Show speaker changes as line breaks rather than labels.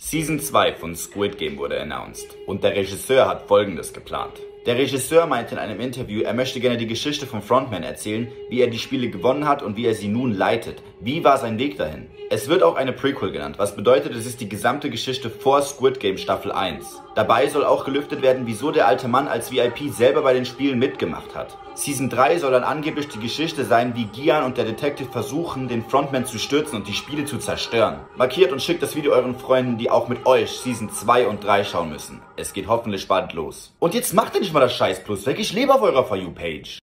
Season 2 von Squid Game wurde announced und der Regisseur hat Folgendes geplant. Der Regisseur meinte in einem Interview, er möchte gerne die Geschichte vom Frontman erzählen, wie er die Spiele gewonnen hat und wie er sie nun leitet. Wie war sein Weg dahin? Es wird auch eine Prequel genannt, was bedeutet, es ist die gesamte Geschichte vor Squid Game Staffel 1. Dabei soll auch gelüftet werden, wieso der alte Mann als VIP selber bei den Spielen mitgemacht hat. Season 3 soll dann angeblich die Geschichte sein, wie Gian und der Detective versuchen, den Frontman zu stürzen und die Spiele zu zerstören. Markiert und schickt das Video euren Freunden, die auch mit euch Season 2 und 3 schauen müssen. Es geht hoffentlich bald los. Und jetzt macht endlich mal das Scheiß Plus weg, ich lebe auf eurer For You Page.